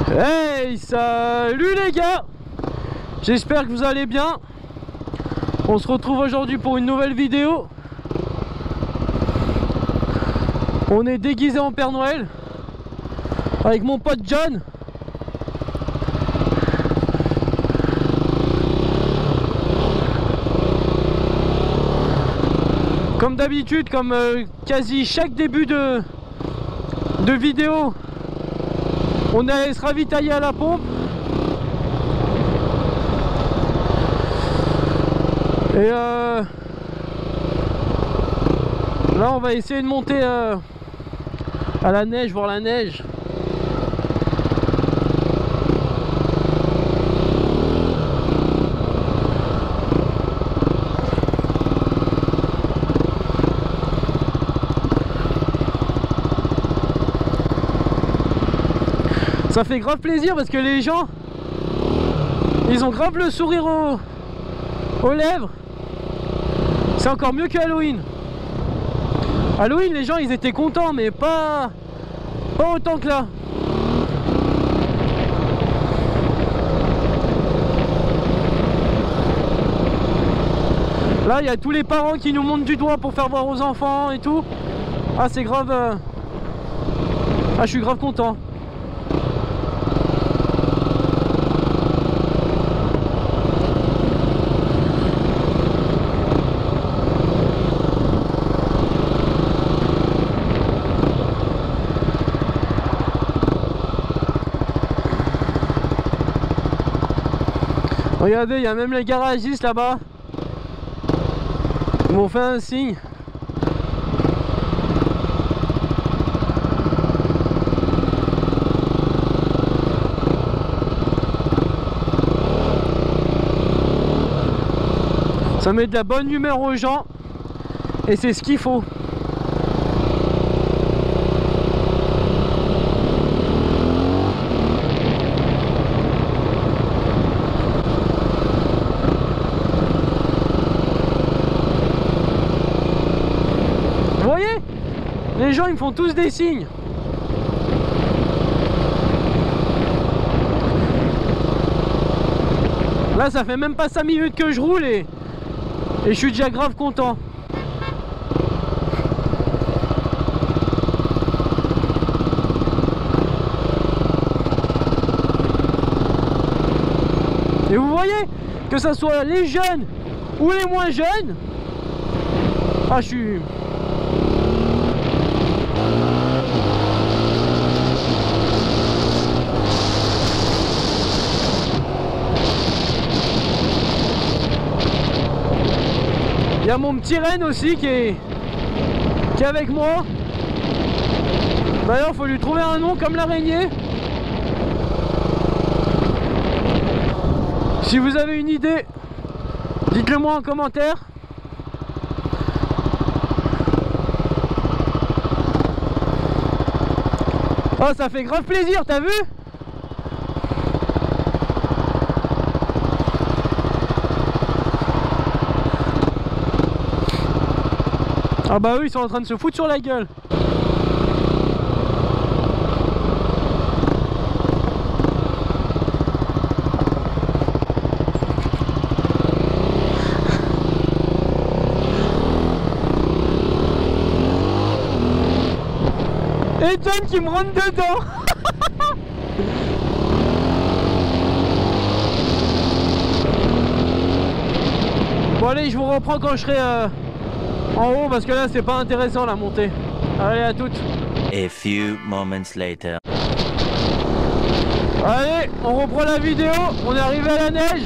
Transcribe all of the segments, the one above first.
Hey, salut les gars! J'espère que vous allez bien. On se retrouve aujourd'hui pour une nouvelle vidéo. On est déguisé en Père Noël avec mon pote John. Comme d'habitude, comme quasi chaque début de vidéo, on allait se ravitailler à la pompe. Et là on va essayer de monter à la neige, voir la neige. Ça fait grave plaisir parce que les gens, ils ont grave le sourire aux lèvres. C'est encore mieux que Halloween. Halloween, les gens ils étaient contents, mais pas autant que là. Là il y a tous les parents qui nous montrent du doigt pour faire voir aux enfants et tout. Ah c'est grave. Ah je suis grave content. Regardez, il y a même les garagistes là-bas. Ils m'ont fait un signe. Ça met de la bonne humeur aux gens. Et c'est ce qu'il faut. Les gens ils me font tous des signes. Là ça fait même pas 5 minutes que je roule et je suis déjà grave content. Et vous voyez, que ce soit les jeunes ou les moins jeunes, ah je suis... Il y a mon petit renne aussi qui est avec moi. D'ailleurs, il faut lui trouver un nom comme l'araignée. Si vous avez une idée, dites-le moi en commentaire. Oh, ça fait grave plaisir, t'as vu ? Ah bah eux ils sont en train de se foutre sur la gueule. Et John qui me rentre dedans. Bon allez, je vous reprends quand je serai en haut parce que là c'est pas intéressant la montée. Allez, à toutes. A few moments later. Allez, on reprend la vidéo. On est arrivé à la neige.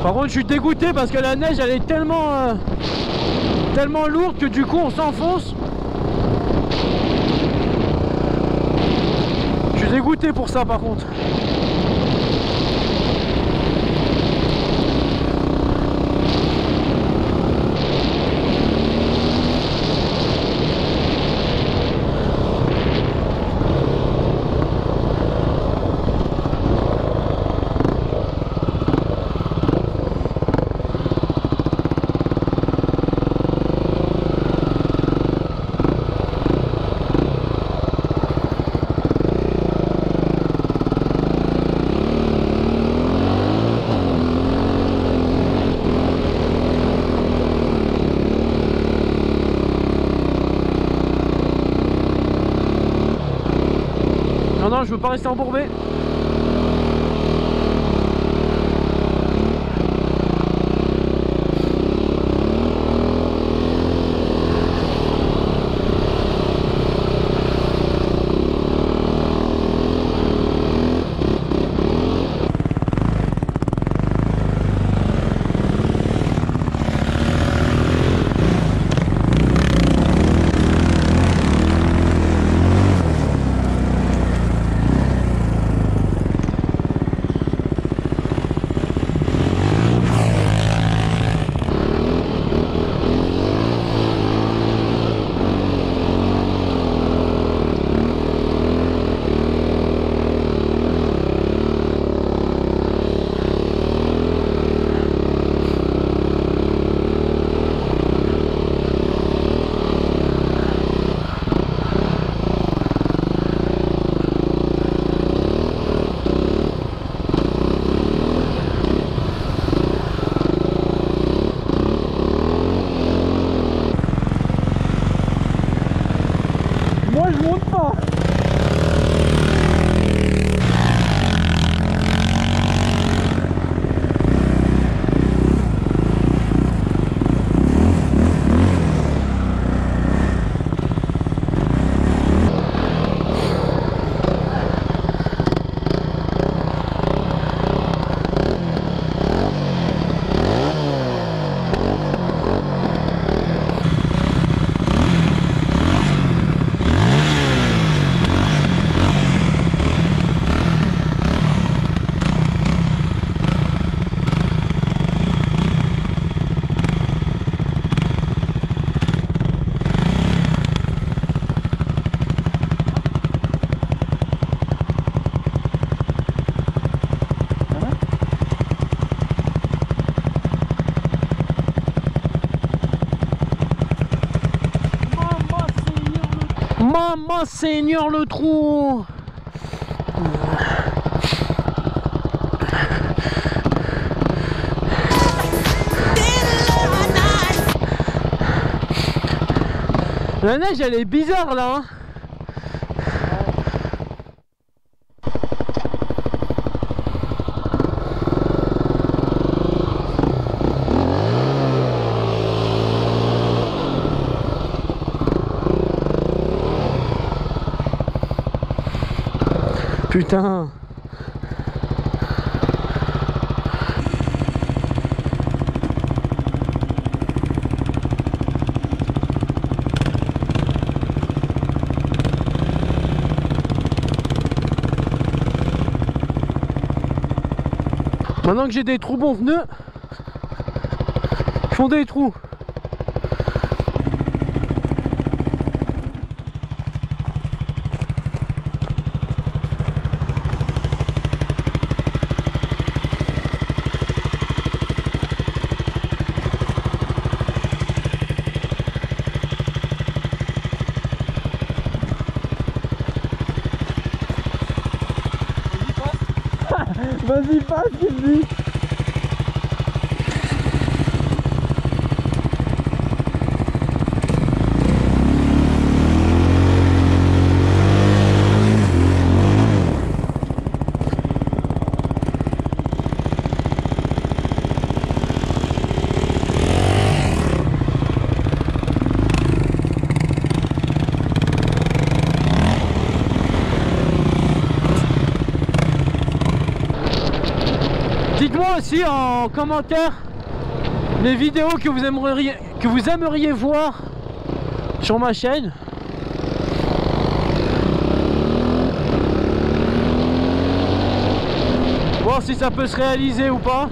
Par contre je suis dégoûté parce que la neige elle est tellement tellement lourde que du coup on s'enfonce. Je suis dégoûté pour ça par contre. Non, je veux pas rester embourbé. Maman Seigneur le trou. La neige elle est bizarre là hein. Putain. Maintenant que j'ai des trous bons pneus, ils font des trous. Vas-y, passe, Sylvie. Dites-moi aussi en commentaire les vidéos que vous aimeriez voir sur ma chaîne. Voir si ça peut se réaliser ou pas.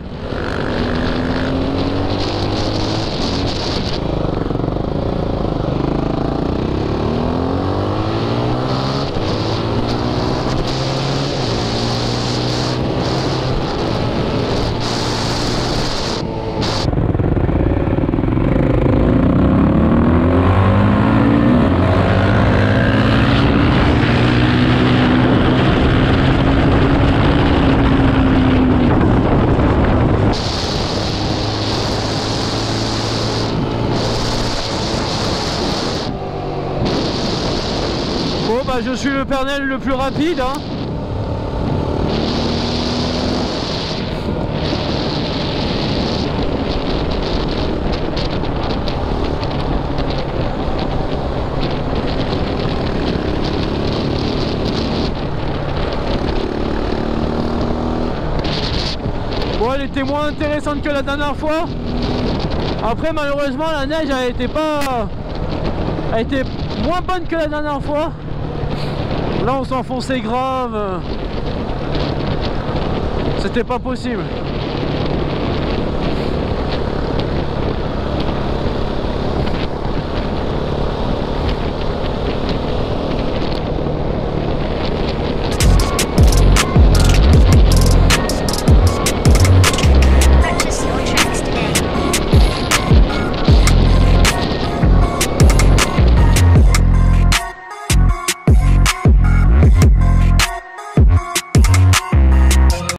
Bon bah je suis le Pernel le plus rapide hein. Bon, elle était moins intéressante que la dernière fois. Après malheureusement la neige a été moins bonne que la dernière fois. Là on s'enfonçait grave. C'était pas possible.